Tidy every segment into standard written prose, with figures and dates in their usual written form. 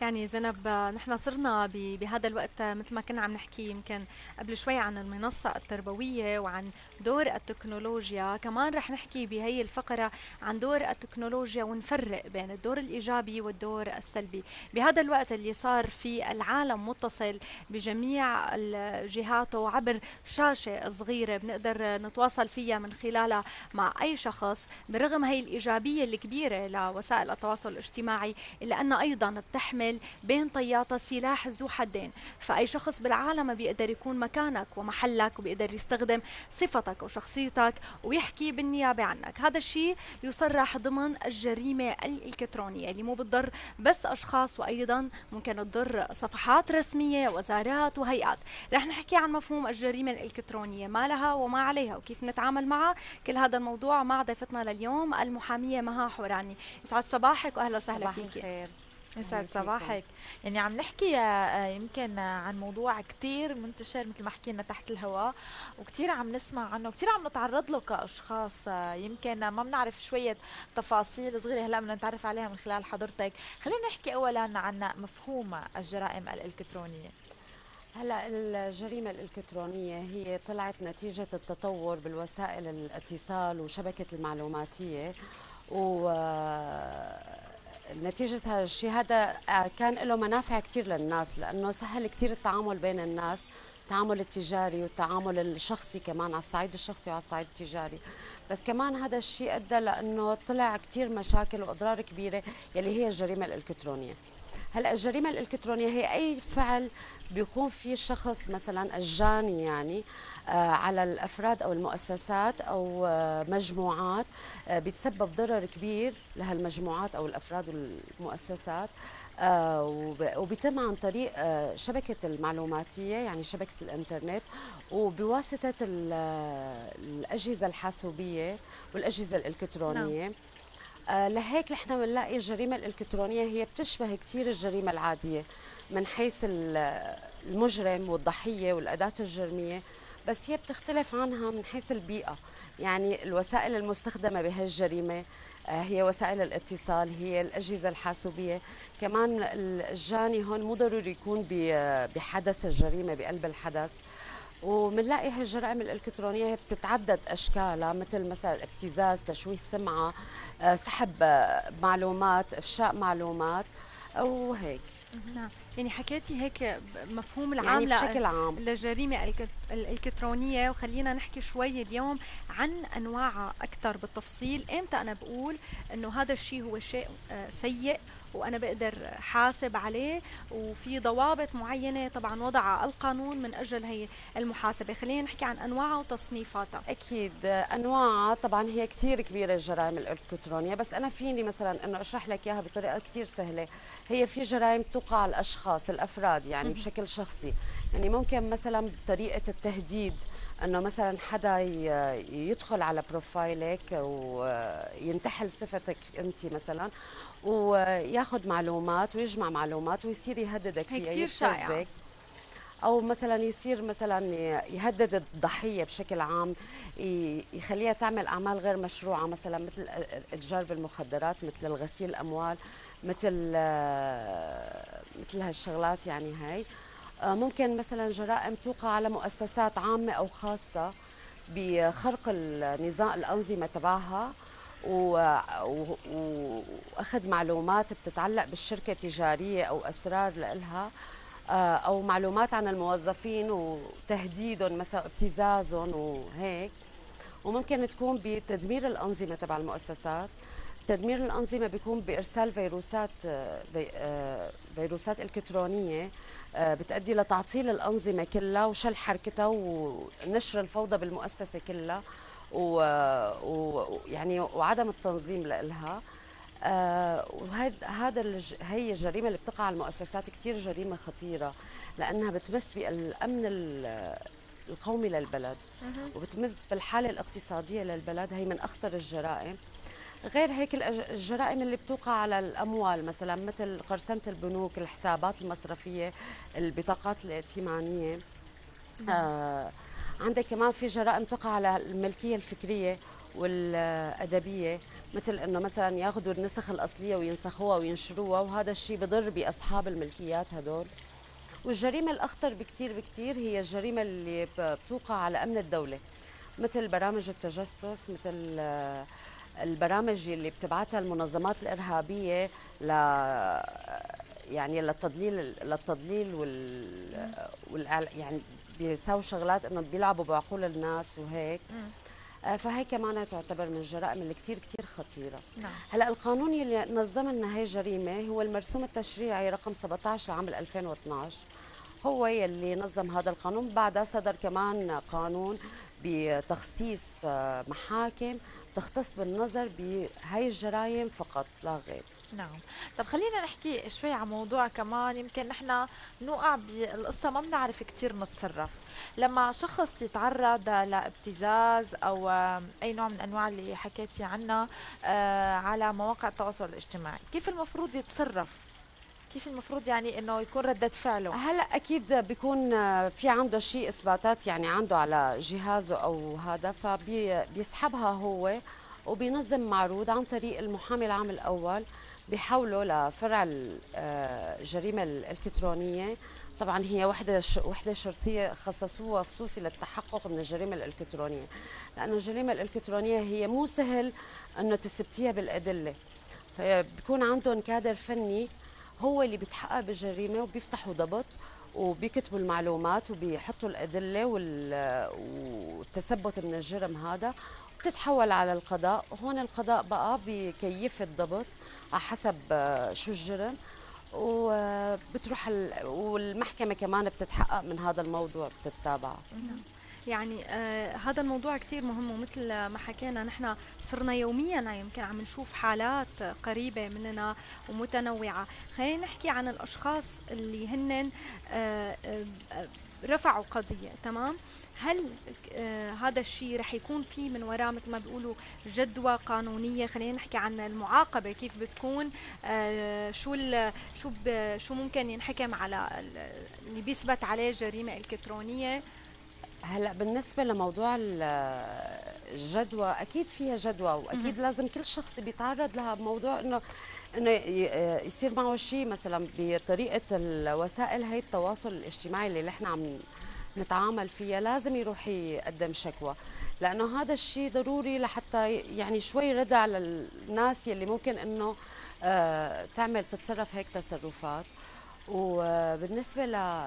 يعني زينب، نحن صرنا بهذا الوقت مثل ما كنا عم نحكي يمكن قبل شوي عن المنصة التربوية وعن دور التكنولوجيا. كمان رح نحكي بهي الفقرة عن دور التكنولوجيا ونفرق بين الدور الإيجابي والدور السلبي بهذا الوقت اللي صار في العالم متصل بجميع جهاته عبر شاشة صغيرة بنقدر نتواصل فيها من خلالها مع أي شخص. بالرغم هي الإيجابية الكبيرة لوسائل التواصل الاجتماعي إلا أنها أيضا بتحمل بين طياتها سلاح ذو حدين، فأي شخص بالعالم بيقدر يكون مكانك ومحلك وبيقدر يستخدم صفتك وشخصيتك ويحكي بالنيابة عنك. هذا الشيء يصرح ضمن الجريمة الإلكترونية اللي مو بتضر بس أشخاص، وأيضا ممكن تضر صفحات رسمية، وزارات وهيئات. رح نحكي عن مفهوم الجريمة الإلكترونية، ما لها وما عليها وكيف نتعامل معها. كل هذا الموضوع مع ضيفتنا لليوم المحامية مها حوراني. يسعد صباحك وأهلا وسهلا صباح فيكي. الخير. يسعد أهلا فيكم. صباحك. يعني عم نحكي يمكن عن موضوع كتير منتشر مثل ما حكينا تحت الهواء، وكتير عم نسمع عنه، كتير عم نتعرض له كأشخاص. يمكن ما بنعرف شوية تفاصيل صغيرة هلا بدنا نتعرف عليها من خلال حضرتك. خلينا نحكي أولا عن مفهوم الجرائم الإلكترونية. هلا الجريمة الإلكترونية هي طلعت نتيجة التطور بالوسائل الاتصال وشبكة المعلوماتية، و نتيجة هذا الشيء هذا كان له منافع كثير للناس، لأنه سهل كثير التعامل بين الناس، التعامل التجاري والتعامل الشخصي كمان على الصعيد الشخصي وعلى الصعيد التجاري. بس كمان هذا الشيء أدى لأنه طلع كثير مشاكل وأضرار كبيرة يلي هي الجريمة الإلكترونية. هلا الجريمة الإلكترونية هي أي فعل بيقوم فيه الشخص مثلا الجاني، يعني على الأفراد أو المؤسسات أو مجموعات، بتسبب ضرر كبير لهالمجموعات أو الأفراد والمؤسسات. وبيتم عن طريق شبكة المعلوماتية، يعني شبكة الإنترنت، وبواسطة الأجهزة الحاسوبية والأجهزة نعم. الإلكترونية. لهيك نحن بنلاقي الجريمة الإلكترونية هي بتشبه كثير الجريمة العادية من حيث المجرم والضحية والأداة الجرمية، بس هي بتختلف عنها من حيث البيئة. يعني الوسائل المستخدمة بهالجريمة هي وسائل الاتصال، هي الأجهزة الحاسوبية. كمان الجاني هون مو ضروري يكون بحدث الجريمة، بقلب الحدث. ومنلاقي هالجرائم الإلكترونية هي بتتعدد أشكالها، مثل ابتزاز، تشويه سمعة، سحب معلومات، إفشاء معلومات أو هيك. نعم. يعني حكيتي هيك مفهوم يعني العام بشكل عام. للجريمة الإلكترونية، وخلينا نحكي شوي اليوم عن أنواعها أكثر بالتفصيل. إمتى أنا بقول أنه هذا الشيء هو شيء سيء وأنا بقدر حاسب عليه، وفي ضوابط معينة طبعا وضعها القانون من أجل هي المحاسبة. خلينا نحكي عن أنواعها وتصنيفاتها. أكيد أنواعها طبعا هي كتير كبيرة الجرائم الإلكترونية، بس أنا فيني مثلا أنه أشرح لك إياها بطريقة كتير سهلة. هي في جرائم توقع على الأشخاص الأفراد، يعني بشكل شخصي. يعني ممكن مثلا بطريقة التهديد، انه مثلا حدا يدخل على بروفايلك وينتحل صفتك انت مثلا، وياخذ معلومات ويجمع معلومات ويصير يهددك هي فيها، كثير شائعة. يبتزك. او مثلا يصير مثلا يهدد الضحيه بشكل عام، يخليها تعمل اعمال غير مشروعه، مثلا مثل اتجار بالمخدرات، مثل الغسيل الاموال، مثل هالشغلات. يعني هاي ممكن مثلا جرائم توقع على مؤسسات عامه او خاصه بخرق النظام الانظمه تبعها، واخذ معلومات بتتعلق بالشركه التجاريه او اسرار لها، او معلومات عن الموظفين وتهديدهم مثلا ابتزازهم وهيك. وممكن تكون بتدمير الانظمه تبع المؤسسات. تدمير الانظمه بيكون بارسال فيروسات الكترونيه بتؤدي لتعطيل الانظمه كلها وشل حركتها ونشر الفوضى بالمؤسسه كلها، ويعني وعدم التنظيم لها. هي الجريمه اللي بتقع على المؤسسات كثير جريمه خطيره، لانها بتمس بالامن القومي للبلد، وبتمس بالحاله الاقتصاديه للبلد. هي من اخطر الجرائم. غير هيك الجرائم اللي بتوقع على الاموال، مثلا مثل قرصنه البنوك، الحسابات المصرفيه، البطاقات الائتمانيه. عندك كمان في جرائم تقع على الملكيه الفكريه والأدبية، مثل إنه مثلا ياخذوا النسخ الأصلية وينسخوها وينشروها، وهذا الشيء بضر بأصحاب الملكيات هدول. والجريمة الأخطر بكتير بكتير هي الجريمة اللي بتوقع على أمن الدولة، مثل برامج التجسس، مثل البرامج اللي بتبعتها المنظمات الإرهابية ل يعني للتضليل يعني بيساووا شغلات انه بيلعبوا بعقول الناس وهيك. فهي كمان تعتبر من الجرائم اللي كتير كتير خطيرة. نعم. هلا القانون اللي نظم لنا هي الجريمة هو المرسوم التشريعي رقم 17 لعام 2012، هو يلي نظم هذا القانون. بعدها صدر كمان قانون بتخصيص محاكم تختص بالنظر بهي الجرائم فقط لا غير. نعم. طب خلينا نحكي شوي عن موضوع كمان يمكن نحن نوقع بالقصة ما بنعرف كتير نتصرف. لما شخص يتعرض لابتزاز أو أي نوع من أنواع اللي حكيتي عنها على مواقع التواصل الاجتماعي، كيف المفروض يتصرف؟ كيف المفروض يعني انه يكون ردة فعله؟ هلا اكيد بيكون في عنده شيء اثباتات، يعني عنده على جهازه او هذا، فبيسحبها هو وبينظم معروض عن طريق المحامي العام الاول، بيحوله لفرع الجريمه الالكترونيه. طبعا هي وحده شرطيه خصصوها خصوصي للتحقق من الجريمه الالكترونيه، لانه الجريمه الالكترونيه هي مو سهل انه تثبتيها بالادله، فبيكون عندهم كادر فني هو اللي بيتحقق بالجريمه، وبيفتحوا ضبط وبيكتبوا المعلومات وبيحطوا الادله والتثبت من الجرم هذا، بتتحول على القضاء. هون القضاء بقى بكيف الضبط على حسب شو الجرم، وبتروح والمحكمة كمان بتتحقق من هذا الموضوع، بتتابعه. يعني هذا الموضوع كتير مهم، ومثل ما حكينا نحن صرنا يوميا يمكن عم نشوف حالات قريبة مننا ومتنوعة. خلينا نحكي عن الأشخاص اللي هن رفعوا قضية، تمام؟ هل هذا الشيء رح يكون فيه من وراء مثل ما بيقولوا جدوى قانونية؟ خلينا نحكي عن المعاقبة كيف بتكون، شو ممكن ينحكم على اللي بيثبت عليه جريمة إلكترونية؟ هلا بالنسبة لموضوع الجدوى، أكيد فيها جدوى، وأكيد لازم كل شخص بيتعرض لها بموضوع إنه يصير معه شيء، مثلا بطريقة الوسائل هي التواصل الاجتماعي اللي نحن عم نتعامل فيها، لازم يروح يقدم شكوى، لأنه هذا الشيء ضروري لحتى يعني شوي ردع على الناس يلي ممكن إنه تتصرف هيك تصرفات. وبالنسبة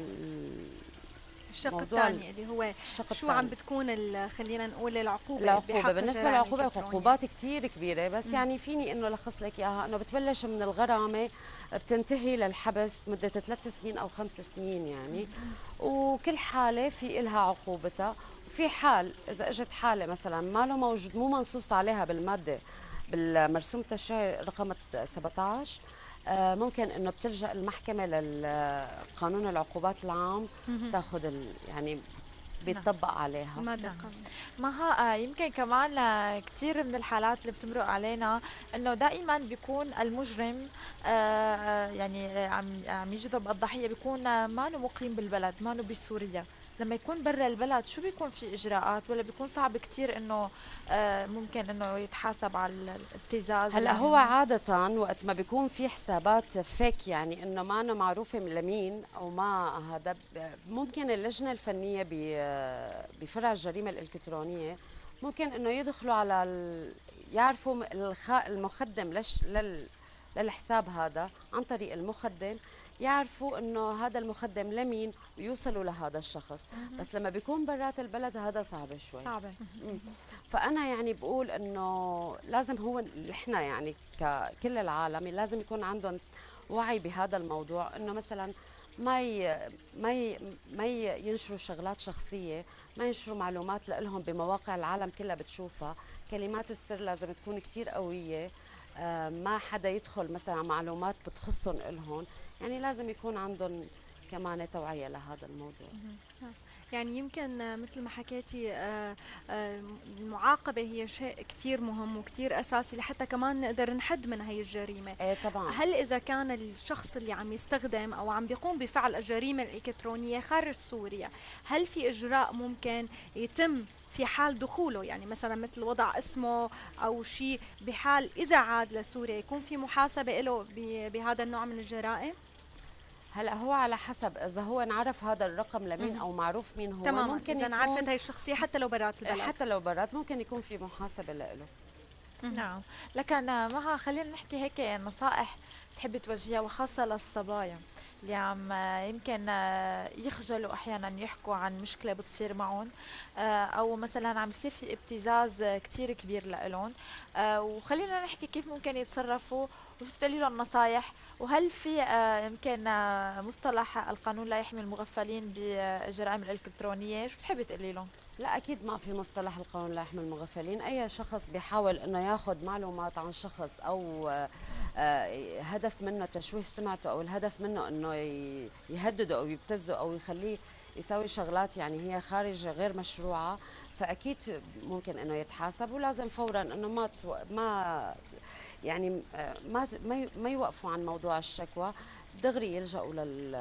الشق الثاني اللي هو شو عم بتكون خلينا نقول العقوبة بالنسبة للعقوبة، عقوبات كتير كبيرة، بس يعني فيني انه لخص لك اياها، انه بتبلش من الغرامة بتنتهي للحبس مدة 3 سنين او 5 سنين يعني. وكل حالة في إلها عقوبتها، وفي حال اذا اجت حالة مثلا ما له موجود، مو منصوص عليها بالمادة بالمرسوم التشريعي رقم 17، ممكن انه بتلجأ المحكمة للقانون العقوبات العام، تاخذ يعني بيطبق عليها. ما ها يمكن كمان كثير من الحالات اللي بتمرق علينا انه دائما بيكون المجرم يعني عم يجذب الضحية، بيكون ما مقيم بالبلد، ما بسوريا. لما يكون برا البلد شو بيكون في اجراءات، ولا بيكون صعب كثير انه ممكن انه يتحاسب على الابتزاز؟ هلا هو عادة وقت ما بيكون في حسابات فيك، يعني انه ما أنا معروفة لمين او ما هذا، ممكن اللجنة الفنية بفرع الجريمة الإلكترونية ممكن انه يدخلوا على يعرفوا المخدم للحساب هذا عن طريق المخدم، يعرفوا انه هذا المخدم لمين ويوصلوا لهذا الشخص. بس لما بيكون برات البلد هذا صعب شوي. فانا يعني بقول انه لازم هو احنا يعني ككل العالم لازم يكون عندهم وعي بهذا الموضوع، انه مثلا ما ينشروا شغلات شخصيه، ما ينشروا معلومات لهم بمواقع العالم كلها بتشوفها. كلمات السر لازم تكون كتير قويه، ما حدا يدخل مثلا معلومات بتخصهم إلهم، يعني لازم يكون عندهم كمان توعية لهذا الموضوع. يعني يمكن مثل ما حكيتي المعاقبة هي شيء كتير مهم وكتير أساسي لحتى كمان نقدر نحد من هي الجريمة. ايه طبعا. هل إذا كان الشخص اللي عم يستخدم أو عم بيقوم بفعل الجريمة الإلكترونية خارج سوريا، هل في إجراء ممكن يتم في حال دخوله، يعني مثلا مثل وضع اسمه أو شيء بحال إذا عاد لسوريا يكون في محاسبة له بهذا النوع من الجرائم؟ هلا هو على حسب اذا هو انعرف هذا الرقم لمين او معروف مين هو. تماما، ممكن اذا انعرفت هي الشخصيه حتى لو برات البلد، حتى لو برات ممكن يكون في محاسبه له. نعم، لكن مها خلينا نحكي هيك نصائح تحبي توجهيها وخاصه للصبايا اللي عم يمكن يخجلوا احيانا يحكوا عن مشكله بتصير معهم، او مثلا عم يصير في ابتزاز كتير كبير لهم، وخلينا نحكي كيف ممكن يتصرفوا وشو بتقولي لهم نصايح. وهل في يمكن مصطلح القانون لا يحمي المغفلين بالجرائم الإلكترونية، شو بتحبي تقولي لهم؟ لا اكيد ما في مصطلح القانون لا يحمي المغفلين. اي شخص بيحاول انه ياخذ معلومات عن شخص او هدف منه تشويه سمعته، او الهدف منه انه يهدده او يبتزه او يخليه يسوي شغلات يعني هي خارج غير مشروعه، فاكيد ممكن انه يتحاسب، ولازم فورا انه ما يعني ما يوقفوا عن موضوع الشكوى، دغري يلجأوا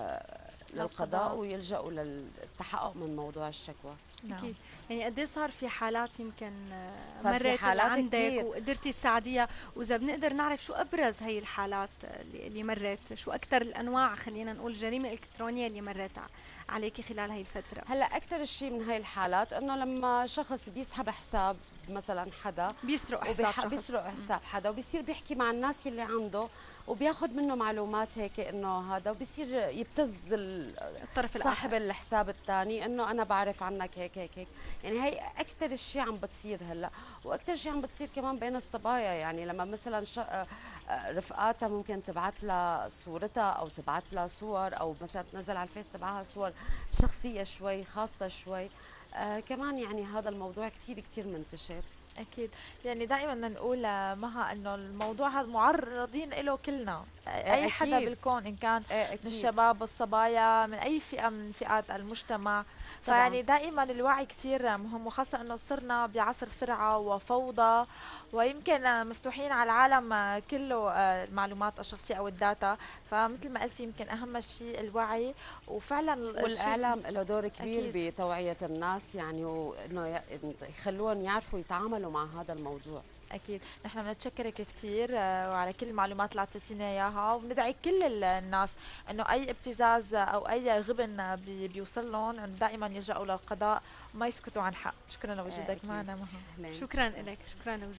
للقضاء ويلجأوا للتحقق من موضوع الشكوى. أكيد. يعني قد صار في حالات يمكن صار في مرت حالات عندك كتير وقدرتي تساعديها، واذا بنقدر نعرف شو ابرز هي الحالات اللي مرت، شو اكثر الانواع خلينا نقول الجريمه الالكترونيه اللي مرت عليكي خلال هي الفتره؟ هلا اكثر شيء من هاي الحالات انه لما شخص بيسحب حساب مثلا حدا، بيسرق حساب شخص، بيسرق حساب حدا وبيصير بيحكي مع الناس اللي عنده وبياخذ منه معلومات هيك انه هذا، وبيصير يبتز الطرف صاحب الحساب الثاني انه انا بعرف عنك هيك هيك هيك. يعني هي اكثر شيء عم بتصير هلا، واكثر شيء عم بتصير كمان بين الصبايا. يعني لما مثلا رفقاتها ممكن تبعت لها صورتها او تبعت لها صور، او مثلا تنزل على الفيس تبعها صور شخصيه شوي خاصه شوي. كمان يعني هذا الموضوع كتير كتير منتشر. أكيد. يعني دائما نقول مها إنه الموضوع هذا معرضين له كلنا، أي أكيد. حدا بالكون، إن كان من الشباب الصبايا من أي فئة من فئات المجتمع. فيعني دائما الوعي كتير مهم، وخاصة إنه صرنا بعصر سرعة وفوضى، ويمكن مفتوحين على العالم كله المعلومات الشخصية أو الداتا. فمثل ما قلتي يمكن أهم شيء الوعي، وفعلا والإعلام له دور كبير أكيد بتوعية الناس، يعني وإنه يخلوهم يعرفوا يتعاملوا مع هذا الموضوع. أكيد. نحن بنتشكرك كثير وعلى كل المعلومات اللي اعطيتينا إياها، وبندعي كل الناس إنه أي ابتزاز أو أي غبن بيوصل لهم إنه دائما يلجأوا للقضاء وما يسكتوا عن حق. شكرا لوجودك معنا مها. شكرا لك، شكرا لوجودك.